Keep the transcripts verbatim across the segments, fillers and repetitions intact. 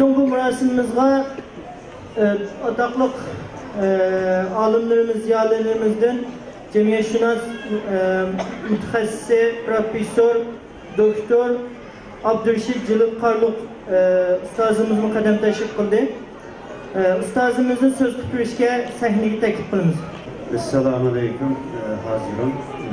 Bizim bu murasimimizga ataklık alimlerimiz, ziyalerimizden cemiyetşünas mütehassisi, profesör, doktor Abdurşid Cılık Karluk ustazımız mukaddem teşvik kıldı. Ustazımızın söz kütürüşke sahneye teklif kılımız. Esselamu Aleyküm Haziran.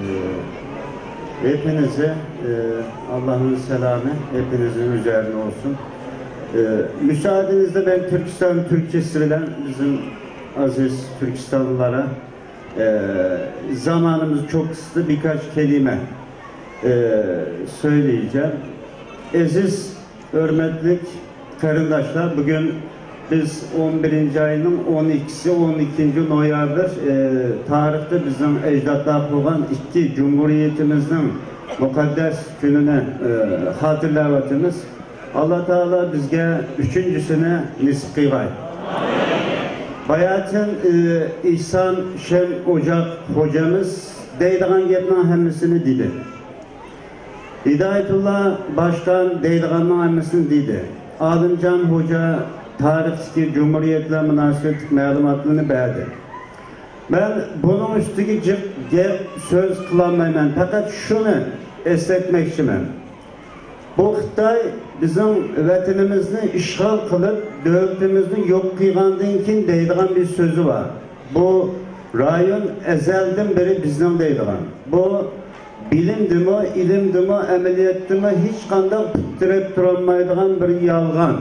Hepinize Allah'ın selamı hepinizin üzerine olsun. Müsaadenizle ben Türkistan Türkçesiyle bizim aziz Türkistanlılara zamanımız çok kısıtlı birkaç kelime söyleyeceğim. Aziz, hürmetlik kardeşler, bugün biz on birinci ayının on ikisi on ikinci noyabr e, tarihte bizim ecdatlar kurgan iki Cumhuriyetimizin mukaddes gününe e, hatırlavatımız. Allah Teala bizge üçüncüsüne nisip kıygay. Bayatın e, İhsan Şem Ocak hocamız deydiğen gepnin hemmisini dedi. Hidayetullah Başkan deydiğen hemmisini dedi. Adımcan Hoca tarihçi Cumhuriyetle münasebet malumatlarını verdi. Ben bunun üstüge gep söz kılamayman. Fakat şunu esletmek istiyorum. Bu Xitay bizim vatanimizni işgal kılıp devletimizni yok kıygandan keyin deydigan bir sözü var. Bu rayon ezelden beri bizden deydigan. Bu bilimdimi, ilimdimi, ameliyatdimi hiç kanda tuttirip durulmaydigan bir yalgan.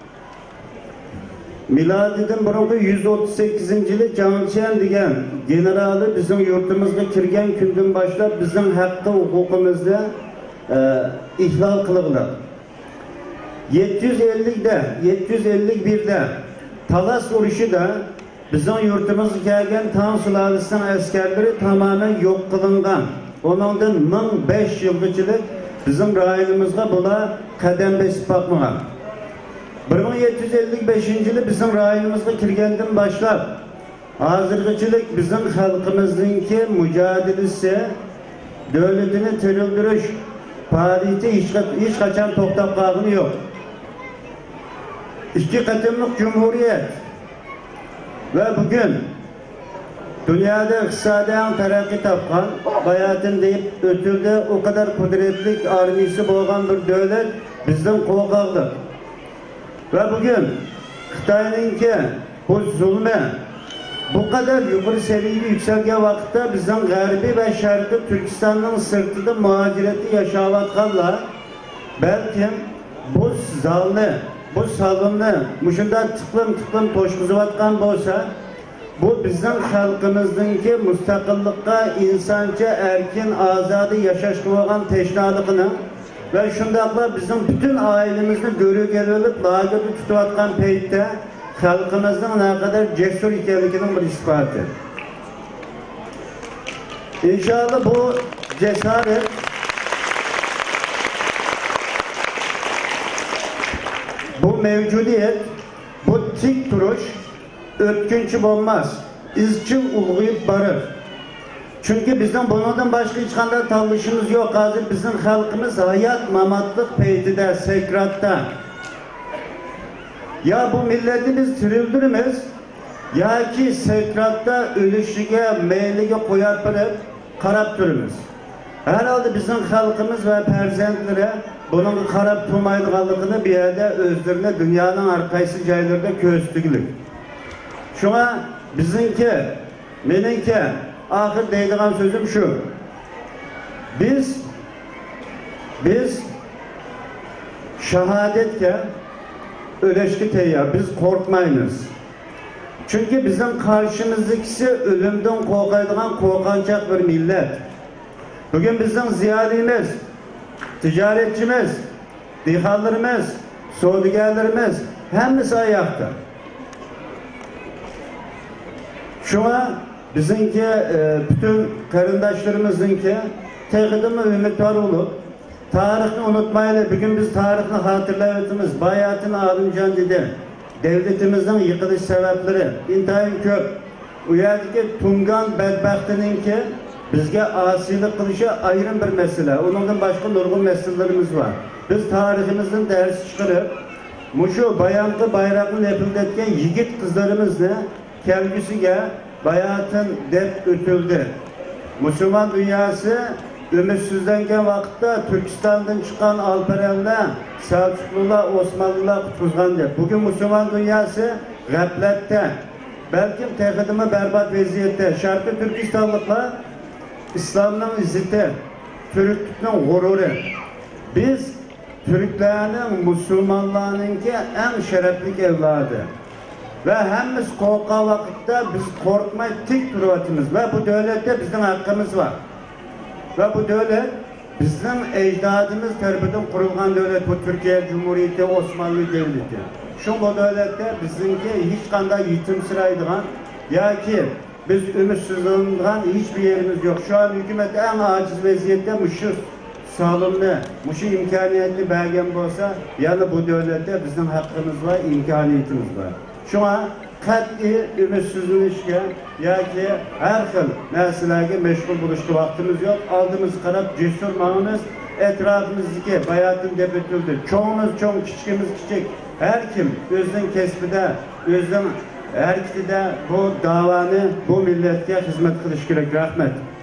Miladiden burungi yüz otuz sekizinci yılı Cangchen degan generali bizim yurtimizga kirgan kundan boshlab bizim haqqi huquqimizni e, ihlal qilgan. yetti yuz ellikda, yetti yuz ellik birda Talas urushida bizim yurtimizga kelgan Tan sulalasining askarlari tamamen yok qilingan. Onundan ming besh yilgacha bizim rayonimizga bular qadam besib boqmagan. bir ming yetti yuz ellik beshinchi yılı bizim rayonimizga kirgandan boshlab hozirgachilik bizim xalqimizningki mücadelesi devletini terildirish faaliyeti hiç, hiç qachon to'xtab qolgani yo'q. İki qatimliq cumhuriyet ve bugün dünyada iqtisodiyan taraqqiy topgan, bayatın deyip ötülde o kadar kudretlik armisi bo'lgan bir devlet bizden qo'rqoqdir. Ve bugün Xitay'ınki bu zulme bu kadar yukarı seviyeli yükselgen vakitte bizim Garbi ve Şarkı Türkistan'ın sırtında muhacireti yaşavatkanlar belki bu zalını, bu salını muşunda tıklım tıklım toşkuzuvatkan olsa bu bizim halkımızdaki müstakillikka insanca erkin azadı yaşaşkıvagan teşnalıkını ve şundakla bizim bütün ailemizde görü gelip lagırda tutuvatkan peytte halkımızın ne kadar cesur ikenlikinin bir ispatı. İnşallah bu cesaret bu mevcudiyet, bu tik duruş ötkünçü olmaz. İzçil ulguyup barır. Çünkü bizden bundan başka hiç kadar tanışımız yok. Hazır bizim halkımız hayat mamatlık peydide, sekratta. Ya bu milletimiz tirildirimiz ya ki sekratta ölüşüge, meylige koyar bırıp karap durumuz. Herhalde bizim halkımız ve perzentleri bunun karap turmaydıqalıqını bir yerde özlerine dünyanın arkaysı caylarda köstügülük. Şuna bizimki, meninki ahir deydiğim sözüm şu. Biz biz şehadetke öleşki teyyar. Biz korkmayınız. Çünkü bizim karşımızdakisi ölümden korkaydıgan korkancak bir millet. Bugün bizim ziyadimiz, ticaretçimiz, dihallarımız, savdigarlarımız hemmisi ayakta. Şuna bizimki e, bütün karındaşlarımızınki tekidimi ümidvar olup tarihini unutmayla bugün biz tarihini hatırlayatımız bayatını Adımcan dedi. Devletimizin yıkılış sebepleri intayın köp. Uyardaki Tungan bedbahtininki bizge asilik kılışa ayrım bir mesele. Onundan başka nurgun meselelerimiz var. Biz tarihimizin dersi çıkarıp Muşu bayanqı bayrağını lepildetken yigit kızlarımızla kelgüsüge bayatın dep ötüldü. Müslüman dünyası ümitsizlengen vakitte Türkistan'dan çıkan Alperenler, Selçuklular, Osmanlılar kutuzgandı. Bugün Müslüman dünyası gaflette, belki tehidimi berbat vaziyette. Şarkı Türkistanlıklar İslam'ın izzeti, Türklük'ün gururu. Biz Türklerin, Müslümanlarınki en şerefli evladı. Ve hemiz korka vakitte biz korkmay tik duruvatımız ve bu devlette bizim hakkımız var. Ve bu devlet bizim ecdadımız tarafından kurulgan devlet, bu Türkiye Cumhuriyeti, Osmanlı Devleti. Şu bu devlette bizimki hiç kanda yitimsiraydıgan ya ki biz ümitsizliğinden hiçbir yerimiz yok. Şu an hükümet en aciz vaziyette müşür sağlamlı, müşür imkaniyetli belgen olsa yani bu devlette bizim hakkımız var, imkaniyetimiz var. Şu an kat'i ümitsizleşke ya ki her xil meselelerge meşgul buluştu vaktimiz yok. Aldığımız karab cesur mağımız etrafımızdaki bayatın debetüldü. Çoğumuz çoğun, küçükümüz küçük. Her kim özünün kesbide, özünün her de bu davanı bu milletke hizmet kılış gerek. Rahmet.